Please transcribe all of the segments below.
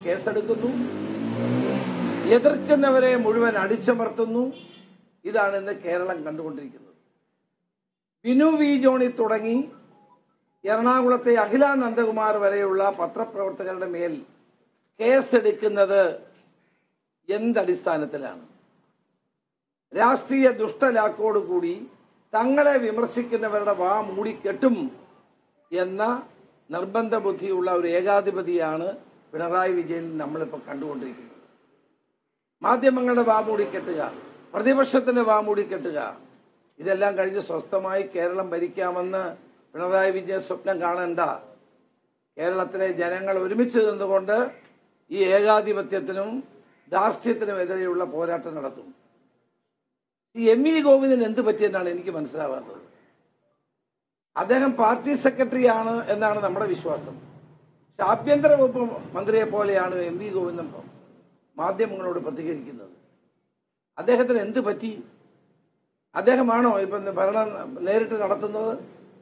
കേസെടുക്കുന്നു, എതിർക്കുന്നവരെ മുഴുവൻ അടിച്ചമർത്തുന്നു. ഇതാണ് ഇന്ന് കേരളം കണ്ടുകൊണ്ടിരിക്കുന്നത്. ബിനു വി ജോണി തുടങ്ങി എറണാകുളത്തെ അഖില നന്ദകുമാർ വരെയുള്ള പത്രപ്രവർത്തകരുടെ മേൽ കേസെടുക്കുന്നത് എന്തടിസ്ഥാനത്തിലാണ്? രാഷ്ട്രീയ ദുഷ്ടലാക്കോടുകൂടി തങ്ങളെ വിമർശിക്കുന്നവരുടെ വാ മൂടിക്കെട്ടും എന്ന നിർബന്ധ ബുദ്ധിയുള്ള ഒരു ഏകാധിപതിയാണ് പിണറായി വിജയൻ നമ്മളിപ്പോൾ കണ്ടുകൊണ്ടിരിക്കുന്നത്. മാധ്യമങ്ങളുടെ വാ മൂടിക്കെട്ടുക, പ്രതിപക്ഷത്തിന്റെ വാ മൂടിക്കെട്ടുക, ഇതെല്ലാം കഴിഞ്ഞ് സ്വസ്ഥമായി കേരളം ഭരിക്കാമെന്ന് പിണറായി വിജയൻ സ്വപ്നം കാണണ്ട. കേരളത്തിലെ ജനങ്ങൾ ഒരുമിച്ച് നിന്നുകൊണ്ട് ഈ ഏകാധിപത്യത്തിനും ധാർഷ്ട്യത്തിനും എതിരെയുള്ള പോരാട്ടം നടത്തും. ഈ എം.വി. ഗോവിന്ദൻ എന്ത് പറ്റിയെന്നാണ് എനിക്ക് മനസ്സിലാവാത്തത്. അദ്ദേഹം പാർട്ടി സെക്രട്ടറിയാണ് എന്നാണ് നമ്മുടെ വിശ്വാസം. പക്ഷെ ആഭ്യന്തര വകുപ്പ് മന്ത്രിയെ പോലെയാണ് എം.വി. ഗോവിന്ദൻ മാധ്യമങ്ങളോട് പ്രതികരിക്കുന്നത്. അദ്ദേഹത്തിന് എന്ത് പറ്റി? അദ്ദേഹമാണോ ഇപ്പം ഭരണം നേരിട്ട് നടത്തുന്നത്?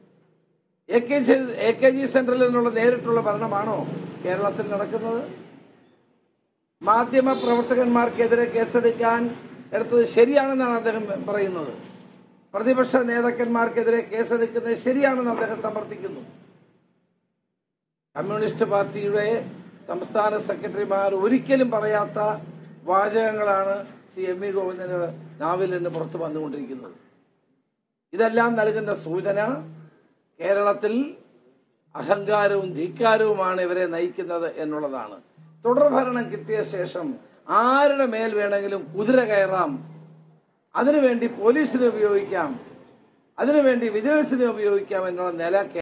AKG സെന്ററിൽ നിന്നുള്ള നേരിട്ടുള്ള ഭരണമാണോ കേരളത്തിൽ നടക്കുന്നത്? മാധ്യമ പ്രവർത്തകന്മാർക്കെതിരെ കേസെടുക്കാൻ എടുത്തത് ശരിയാണെന്നാണ് അദ്ദേഹം പറയുന്നത്. പ്രതിപക്ഷ നേതാക്കന്മാർക്കെതിരെ കേസെടുക്കുന്നത് ശരിയാണെന്ന് അദ്ദേഹം സമർത്ഥിക്കുന്നു. കമ്മ്യൂണിസ്റ്റ് പാർട്ടിയുടെ സംസ്ഥാന സെക്രട്ടറിമാർ ഒരിക്കലും പറയാത്ത വാചകങ്ങളാണ് ശ്രീ എം.വി. ഗോവിന്ദന് നാവിൽ നിന്ന് പുറത്തു വന്നുകൊണ്ടിരിക്കുന്നത്. ഇതെല്ലാം നൽകുന്ന സൂചന കേരളത്തിൽ അഹങ്കാരവും ധിക്കാരവുമാണ് ഇവരെ നയിക്കുന്നത് എന്നുള്ളതാണ്. തുടർഭരണം കിട്ടിയ ശേഷം ആരുടെ മേൽ വേണമെങ്കിലും കുതിര കയറാം, അതിനുവേണ്ടി പോലീസിനെ ഉപയോഗിക്കാം, അതിനുവേണ്ടി വിജിലൻസിനെ ഉപയോഗിക്കാം എന്നുള്ള നില